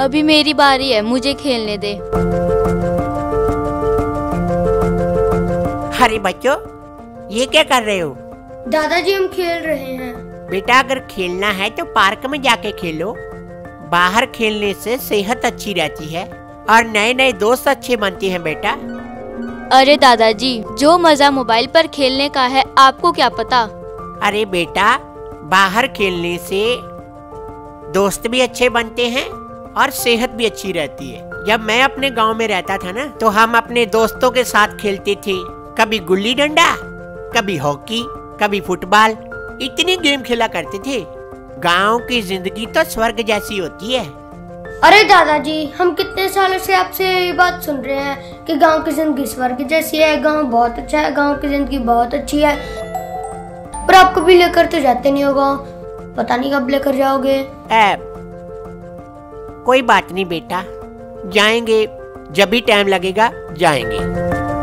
अभी मेरी बारी है, मुझे खेलने दे। अरे बच्चों, ये क्या कर रहे हो? दादाजी हम खेल रहे हैं। बेटा अगर खेलना है तो पार्क में जाके खेलो। बाहर खेलने से सेहत अच्छी रहती है और नए नए दोस्त अच्छे बनते हैं बेटा। अरे दादाजी, जो मजा मोबाइल पर खेलने का है आपको क्या पता। अरे बेटा, बाहर खेलने से दोस्त भी अच्छे बनते हैं और सेहत भी अच्छी रहती है। जब मैं अपने गांव में रहता था ना, तो हम अपने दोस्तों के साथ खेलते थे। कभी गुल्ली डंडा, कभी हॉकी, कभी फुटबॉल, इतने गेम खेला करते थे। गांव की जिंदगी तो स्वर्ग जैसी होती है। अरे दादाजी, हम कितने सालों से आपसे ये बात सुन रहे हैं कि गांव की जिंदगी स्वर्ग जैसी है, गांव बहुत अच्छा है, गांव की जिंदगी बहुत अच्छी है। पर आप कभी लेकर तो जाते नहीं हो गांव, पता नहीं कब लेकर जाओगे। कोई बात नहीं बेटा, जाएंगे, जब भी टाइम लगेगा जाएंगे।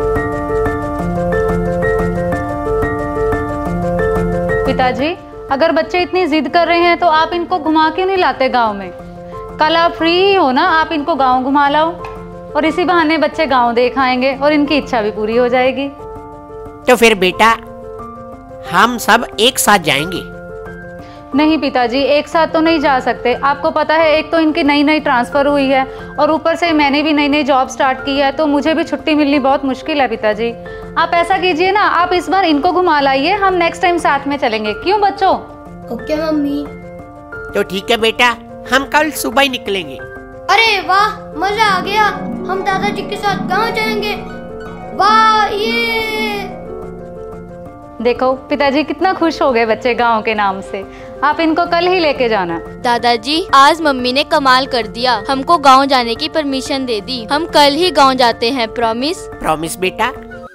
पिताजी, अगर बच्चे इतनी जिद कर रहे हैं तो आप इनको घुमा क्यों नहीं लाते गांव में? कल आप फ्री ही हो ना, आप इनको गांव घुमा लाओ और इसी बहाने बच्चे गांव देख आएंगे और इनकी इच्छा भी पूरी हो जाएगी। तो फिर बेटा हम सब एक साथ जाएंगे। नहीं पिताजी, एक साथ तो नहीं जा सकते। आपको पता है, एक तो इनकी नई नई ट्रांसफर हुई है और ऊपर से मैंने भी नई नई जॉब स्टार्ट की है, तो मुझे भी छुट्टी मिलनी बहुत मुश्किल है पिताजी। आप ऐसा कीजिए ना, आप इस बार इनको घुमा लाइए, हम नेक्स्ट टाइम साथ में चलेंगे। क्यों बच्चों? Okay mummy. तो ठीक है बेटा, हम कल सुबह ही निकलेंगे। अरे वाह, मजा आ गया, हम दादाजी के साथ गाँव जाएंगे। वाह, ये देखो पिताजी कितना खुश हो गए बच्चे गांव के नाम से। आप इनको कल ही लेके जाना। दादाजी, आज मम्मी ने कमाल कर दिया, हमको गांव जाने की परमिशन दे दी। हम कल ही गांव जाते हैं, प्रॉमिस? प्रॉमिस बेटा।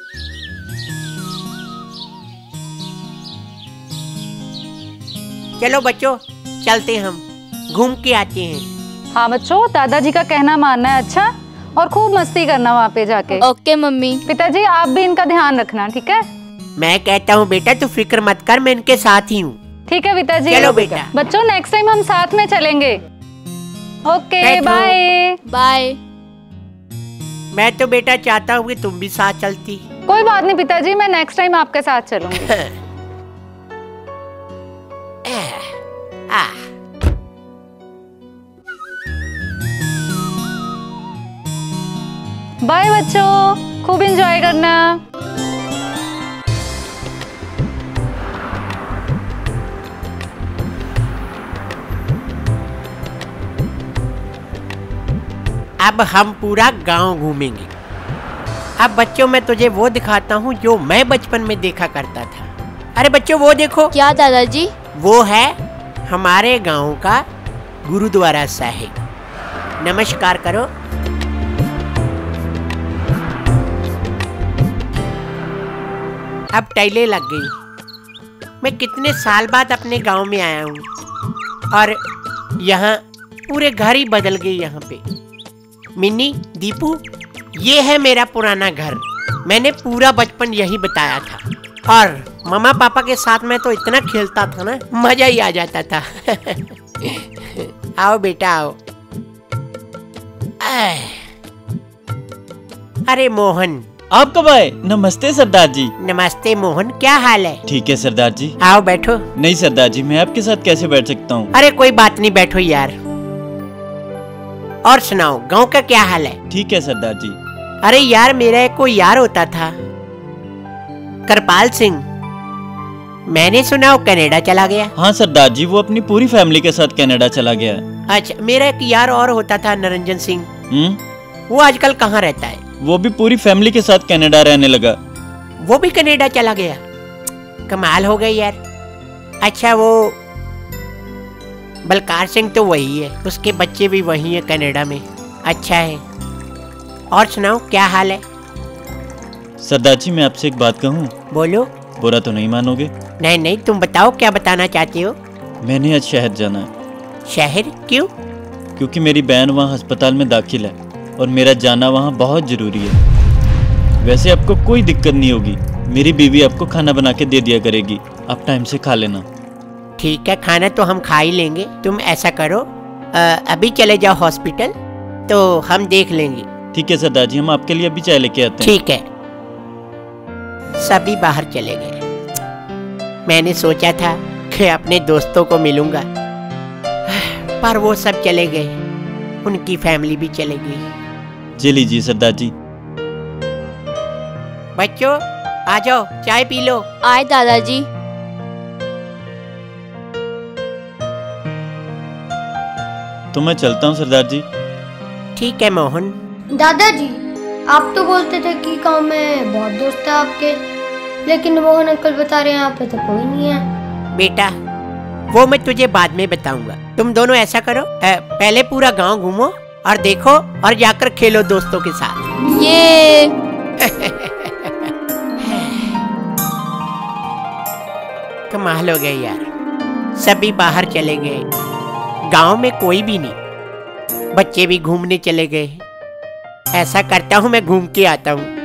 चलो बच्चों, चलते हम, घूम के आते हैं। हाँ बच्चों, दादाजी का कहना मानना है, अच्छा? और खूब मस्ती करना वहाँ पे जाके। Okay mummy. पिताजी, आप भी इनका ध्यान रखना, ठीक है? मैं कहता हूँ बेटा, तू फिक्र मत कर, मैं इनके साथ ही हूँ। ठीक है पिताजी। चलो बेटा। बच्चों, नेक्स्ट टाइम हम साथ में चलेंगे। Okay, bye bye. मैं तो बेटा चाहता हूँ कि तुम भी साथ चलती। कोई बात नहीं पिताजी, मैं नेक्स्ट टाइम आपके साथ चलूंगी। बाय बच्चों, खूब एंजॉय करना। अब हम पूरा गांव घूमेंगे। अब बच्चों, मैं तुझे वो दिखाता हूँ जो मैं बचपन में देखा करता था। अरे बच्चों, वो देखो। क्या दादाजी? वो है हमारे गांव का गुरुद्वारा साहिब। नमस्कार करो। अब टाइलें लग गई। मैं कितने साल बाद अपने गांव में आया हूँ और यहाँ पूरे घर ही बदल गए। यहाँ पे मिन्नी, दीपू, ये है मेरा पुराना घर। मैंने पूरा बचपन यही बताया था और मम्मा पापा के साथ मैं तो इतना खेलता था ना, मजा ही आ जाता था। आओ बेटा आओ। अरे मोहन, आप कब आए? नमस्ते सरदार जी। नमस्ते मोहन, क्या हाल है? ठीक है सरदार जी। आओ बैठो। नहीं सरदार जी, मैं आपके साथ कैसे बैठ सकता हूँ? अरे कोई बात नहीं, बैठो यार। और सुनाओ, गांव का क्या हाल है? ठीक है सरदार जी। अरे यार, मेरा एक कोई यार होता था, करपाल सिंह। मैंने सुना वो कनाडा चला गया। हाँ सरदार जी, वो अपनी पूरी फैमिली के साथ कनाडा चला गया। अच्छा, मेरा एक यार और होता था, निरंजन सिंह। वो आजकल कहाँ रहता है? वो भी पूरी फैमिली के साथ कनाडा रहने लगा। वो भी कनाडा चला गया? कमाल हो गई यार। अच्छा, वो बलकार सिंह तो वही है, उसके बच्चे भी वही है कनाडा में। अच्छा है। और सुनाओ, क्या हाल है? सरदार जी, मैं आपसे एक बात कहूँ? बोलो। बुरा तो नहीं मानोगे? नहीं नहीं, तुम बताओ क्या बताना चाहते हो। मैंने आज शहर जाना है। शहर क्यों? क्योंकि मेरी बहन वहाँ अस्पताल में दाखिल है और मेरा जाना वहाँ बहुत जरूरी है। वैसे आपको कोई दिक्कत नहीं होगी, मेरी बीवी आपको खाना बना के दे दिया करेगी, आप टाइम से खा लेना। ठीक है, खाना तो हम खा ही लेंगे। तुम ऐसा करो, अभी चले जाओ हॉस्पिटल, तो हम देख लेंगे। ठीक है सरदार जी, हम आपके लिए अभी चाय लेके आते हैं। ठीक है। सभी बाहर चले गए। मैंने सोचा था कि अपने दोस्तों को मिलूंगा, पर वो सब चले गए, उनकी फैमिली भी चले गई। जी लीजिए सरदार जी। बच्चों आ जाओ, चाय पी लो। आए दादाजी। तो मैं चलता हूँ सरदार जी। ठीक है मोहन। दादाजी, आप तो बोलते थे कि गांव में बहुत दोस्त है आपके, लेकिन मोहन अंकल बता रहे हैं यहाँ पे तो कोई नहीं है। बेटा वो मैं तुझे बाद में बताऊंगा। तुम दोनों ऐसा करो, पहले पूरा गांव घूमो और देखो और जाकर खेलो दोस्तों के साथ। ये कमाल हो गई यार, सभी बाहर चले गए, गांव में कोई भी नहीं, बच्चे भी घूमने चले गए। ऐसा करता हूँ मैं, घूम के आता हूँ।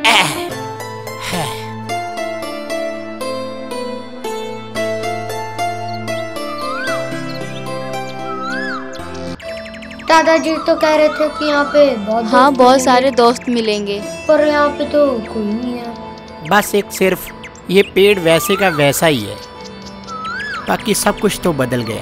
दादाजी तो कह रहे थे कि यहाँ पे बहुत हाँ, दोस्त बहुत मिलेंगे, सारे दोस्त मिलेंगे। पर यहाँ पे तो कोई नहीं है। बस एक सिर्फ ये पेड़ वैसे का वैसा ही है, बाकी सब कुछ तो बदल गया।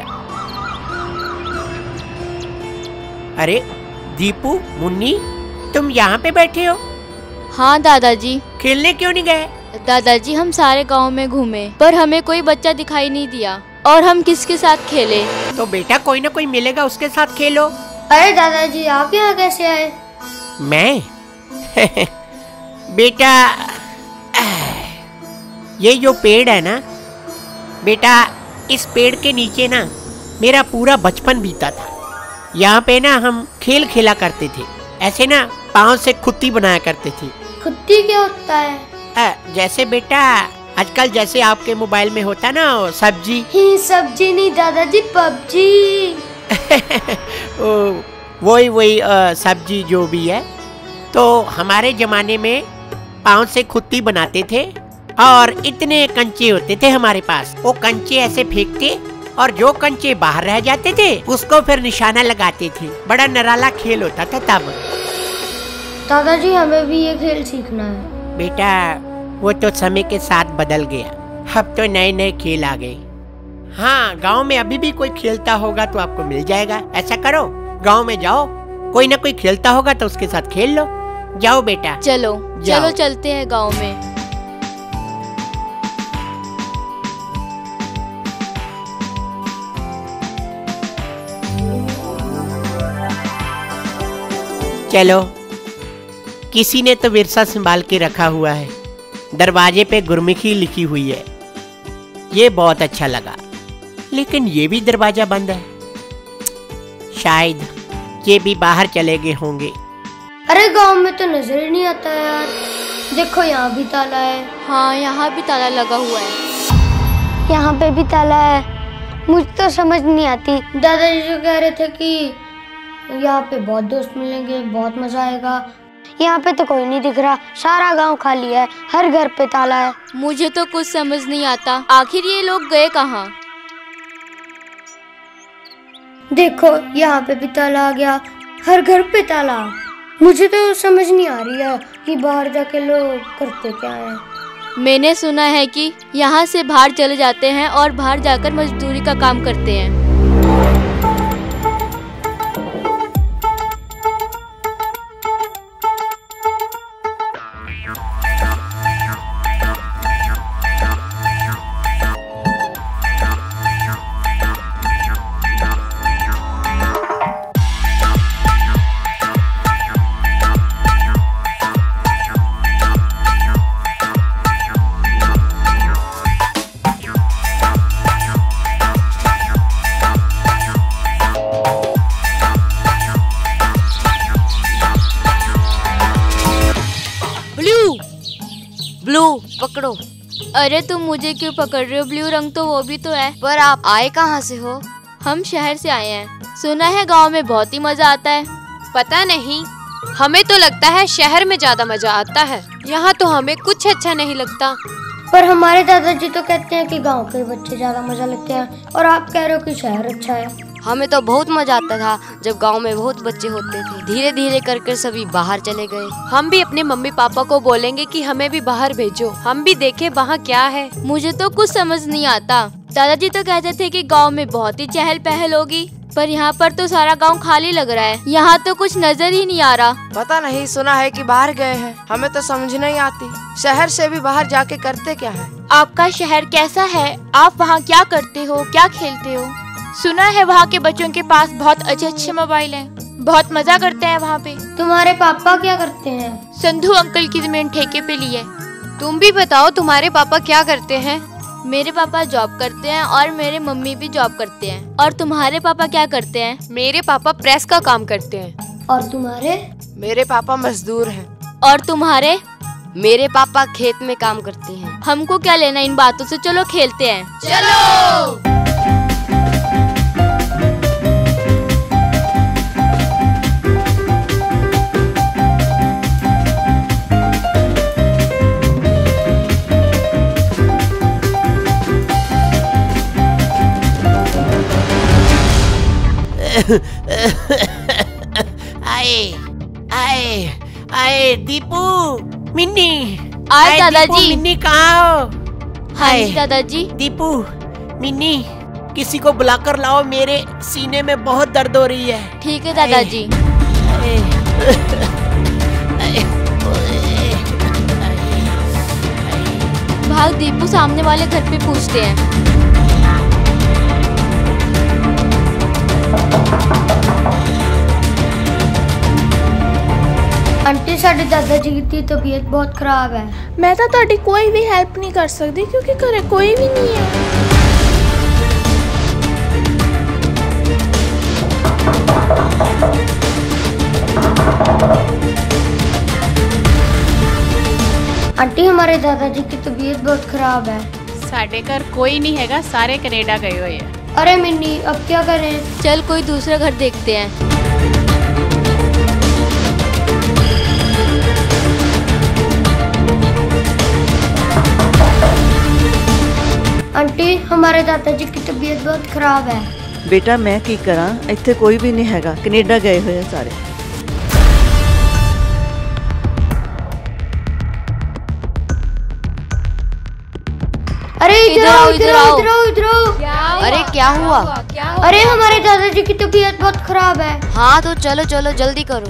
अरे दीपू, मुन्नी, तुम यहाँ पे बैठे हो? हाँ दादाजी। खेलने क्यों नहीं गए? दादाजी हम सारे गांव में घूमे, पर हमें कोई बच्चा दिखाई नहीं दिया, और हम किसके साथ खेले? तो बेटा कोई ना कोई मिलेगा, उसके साथ खेलो। अरे दादाजी, आप यहाँ कैसे आए? मैं बेटा, ये जो पेड़ है ना बेटा, इस पेड़ के नीचे ना मेरा पूरा बचपन बीता था। यहाँ पे ना हम खेल खेला करते थे, ऐसे ना पाँव से खुत्ती बनाया करते थे। खुत्ती क्या होता है? जैसे बेटा आजकल जैसे आपके मोबाइल में होता ना सब्जी। ही सब्जी नहीं दादाजी, पबजी। वही सब्जी जो भी है। तो हमारे जमाने में पाँव से खुत्ती बनाते थे और इतने कंचे होते थे हमारे पास। वो कंचे ऐसे फेंकते और जो कंचे बाहर रह जाते थे उसको फिर निशाना लगाते थे। बड़ा निराला खेल होता था तब। दादाजी हमें भी ये खेल सीखना है। बेटा वो तो समय के साथ बदल गया, अब तो नए नए खेल आ गए। हाँ, गांव में अभी भी कोई खेलता होगा तो आपको मिल जाएगा। ऐसा करो, गांव में जाओ, कोई ना कोई खेलता होगा तो उसके साथ खेल लो। जाओ बेटा, चलो जाओ। चलो चलते हैं गांव में। चलो। किसी ने तो विरसा संभाल के रखा हुआ है, दरवाजे पे गुरमुखी लिखी हुई है, ये बहुत अच्छा लगा। लेकिन ये भी दरवाजा बंद है, शायद ये भी बाहर चले गए होंगे। अरे गांव में तो नजर ही नहीं आता यार। देखो यहाँ भी ताला है। हाँ, यहाँ भी ताला लगा हुआ है। यहाँ पे भी ताला है। मुझे तो समझ नहीं आती। दादाजी जो कह रहे थे कि यहाँ पे बहुत दोस्त मिलेंगे, बहुत मजा आएगा। यहाँ पे तो कोई नहीं दिख रहा, सारा गांव खाली है, हर घर पे ताला है। मुझे तो कुछ समझ नहीं आता, आखिर ये लोग गए कहाँ? देखो यहाँ पे भी ताला आ गया, हर घर पे ताला। मुझे तो समझ नहीं आ रही है कि बाहर जाके लोग करते क्या है। मैंने सुना है कि यहाँ से बाहर चले जाते हैं और बाहर जाकर मजदूरी का काम करते हैं। ब्लू पकड़ो। अरे तुम मुझे क्यों पकड़ रहे हो? ब्लू रंग तो वो भी तो है। पर आप आए कहाँ से हो? हम शहर से आए हैं। सुना है गांव में बहुत ही मजा आता है। पता नहीं, हमें तो लगता है शहर में ज्यादा मजा आता है। यहाँ तो हमें कुछ अच्छा नहीं लगता। पर हमारे दादाजी तो कहते हैं कि गांव के बच्चे ज्यादा मजा लेते हैं, और आप कह रहे हो कि शहर अच्छा है। हमें तो बहुत मजा आता था जब गांव में बहुत बच्चे होते थे। धीरे धीरे करके सभी बाहर चले गए। हम भी अपने मम्मी पापा को बोलेंगे कि हमें भी बाहर भेजो, हम भी देखें वहाँ क्या है। मुझे तो कुछ समझ नहीं आता। दादाजी तो कहते थे कि गांव में बहुत ही चहल पहल होगी, पर यहाँ पर तो सारा गांव खाली लग रहा है। यहाँ तो कुछ नजर ही नहीं आ रहा। पता नहीं, सुना है कि बाहर गए हैं, हमें तो समझ नहीं आती। शहर से भी बाहर जाके करते क्या है? आपका शहर कैसा है? आप वहाँ क्या करते हो, क्या खेलते हो? सुना है वहाँ के बच्चों के पास बहुत अच्छे अच्छे मोबाइल हैं, बहुत मजा करते हैं वहाँ पे। तुम्हारे पापा क्या करते हैं? संधू अंकल की जमीन ठेके पे ली है। तुम भी बताओ, तुम्हारे पापा क्या करते हैं? मेरे पापा जॉब करते हैं और मेरे मम्मी भी जॉब करते हैं। और तुम्हारे पापा क्या करते हैं? मेरे पापा प्रेस का काम करते हैं। और तुम्हारे? मेरे पापा मजदूर हैं। और तुम्हारे? मेरे पापा खेत में काम करते हैं। हमको क्या लेना इन बातों से, चलो खेलते हैं। चलो। आए आए आए दीपू, मिन्नी। आए दादाजी। दीपू, मिन्नी कहाँ हो? हाँ जी दादाजी। दीपू, मिन्नी, किसी को बुलाकर लाओ, मेरे सीने में बहुत दर्द हो रही है। ठीक है दादाजी। भाग दीपू, सामने वाले घर पे पूछते हैं। आंटी, साढ़े दादाजी की तबीयत बहुत खराब है। मैं तो ਤੁਹਾਡੀ कोई भी हेल्प नहीं कर सकती क्योंकि घरे कोई भी नहीं है। आंटी, हमारे दादाजी की तबीयत बहुत खराब है। साढ़े घर कोई नहीं हैगा, सारे कनेडा गए हुए हैं। अरे मिन्नी, अब क्या करें? चल कोई दूसरा घर देखते हैं। आंटी, हमारे दादाजी की तबीयत बहुत खराब है। बेटा मैं की करा, इत्थे कोई भी नहीं हैगा, कनेडा गए हुए हैं सारे। अरे इधर आओ, इधर आओ, इधर आओ, इधर आओ। अरे क्या हुआ? अरे हमारे दादाजी की तबीयत बहुत खराब है। हाँ तो चलो चलो जल्दी करो।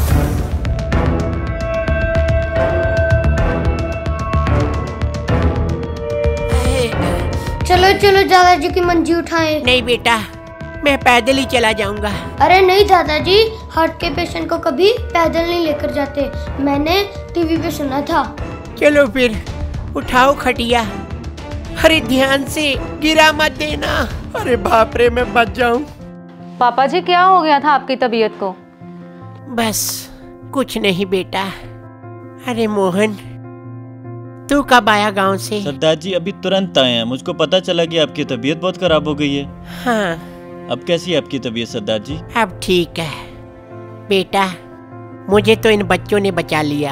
चलो चलो दादाजी की मंजी उठाएं। नहीं बेटा, मैं पैदल ही चला जाऊंगा। अरे नहीं दादाजी, हार्ट के पेशेंट को कभी पैदल नहीं लेकर जाते, मैंने टीवी पे सुना था। चलो फिर, उठाओ खटिया। अरे ध्यान से, गिरा मत देना। अरे बाप रे, मैं बच जाऊं। पापा जी क्या हो गया था आपकी तबीयत को? बस कुछ नहीं बेटा। अरे मोहन, तू कब आया गांव से? सरदार जी अभी तुरंत आए हैं। मुझको पता चला कि आपकी तबीयत बहुत खराब हो गई है। हाँ। अब कैसी है आपकी तबीयत सरदार जी? अब ठीक है बेटा, मुझे तो इन बच्चों ने बचा लिया।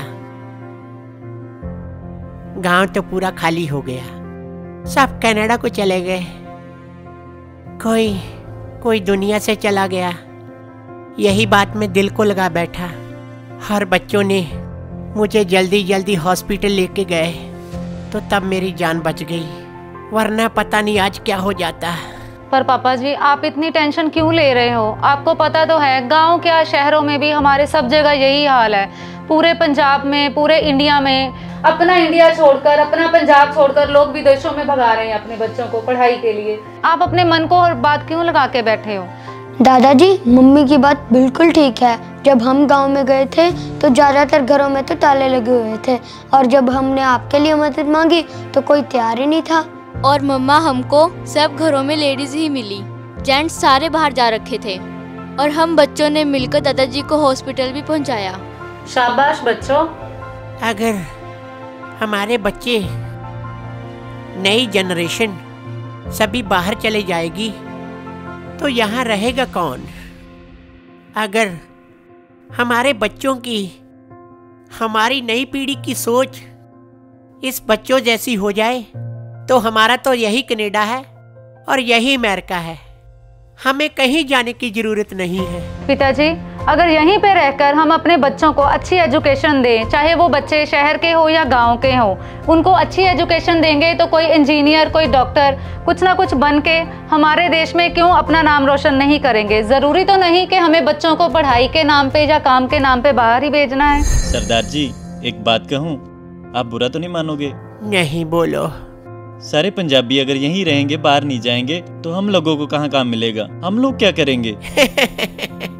गांव तो पूरा खाली हो गया, सब कनाडा को चले गए। कोई दुनिया से चला गया। यही बात में दिल को लगा बैठा। हर बच्चों ने मुझे जल्दी जल्दी हॉस्पिटल लेके गए तो तब मेरी जान बच गई, वरना पता नहीं आज क्या हो जाता। पर पापा जी आप इतनी टेंशन क्यों ले रहे हो? आपको पता तो है, गांव क्या शहरों में भी हमारे सब जगह यही हाल है। पूरे पंजाब में, पूरे इंडिया में, अपना इंडिया छोड़कर, अपना पंजाब छोड़कर लोग विदेशों में भगा रहे हैं अपने बच्चों को पढ़ाई के लिए। आप अपने मन को और बात क्यों लगा के बैठे हो? दादाजी, मम्मी की बात बिल्कुल ठीक है। जब हम गांव में गए थे तो ज्यादातर घरों में तो ताले लगे हुए थे, और जब हमने आपके लिए मदद मांगी तो कोई तैयार ही नहीं था। और मम्मा, हमको सब घरों में लेडीज ही मिली, जेंट्स सारे बाहर जा रखे थे, और हम बच्चों ने मिलकर दादाजी को हॉस्पिटल भी पहुंचाया। शाबाश बच्चों। अगर हमारे बच्चे, नई जनरेशन सभी बाहर चले जाएगी तो यहाँ रहेगा कौन? अगर हमारे बच्चों की, हमारी नई पीढ़ी की सोच इस बच्चों जैसी हो जाए तो हमारा तो यही कनाडा है और यही अमेरिका है। हमें कहीं जाने की जरूरत नहीं है। पिताजी, अगर यहीं पे रहकर हम अपने बच्चों को अच्छी एजुकेशन दें, चाहे वो बच्चे शहर के हो या गांव के हो, उनको अच्छी एजुकेशन देंगे तो कोई इंजीनियर, कोई डॉक्टर, कुछ ना कुछ बन के हमारे देश में क्यों अपना नाम रोशन नहीं करेंगे। जरूरी तो नहीं कि हमें बच्चों को पढ़ाई के नाम पे या काम के नाम पे बाहर ही भेजना है। सरदार जी, एक बात कहूँ, आप बुरा तो नहीं मानोगे? नहीं, बोलो। सारे पंजाबी अगर यहीं रहेंगे, बाहर नहीं जाएंगे, तो हम लोगों को कहाँ काम मिलेगा? हम लोग क्या करेंगे?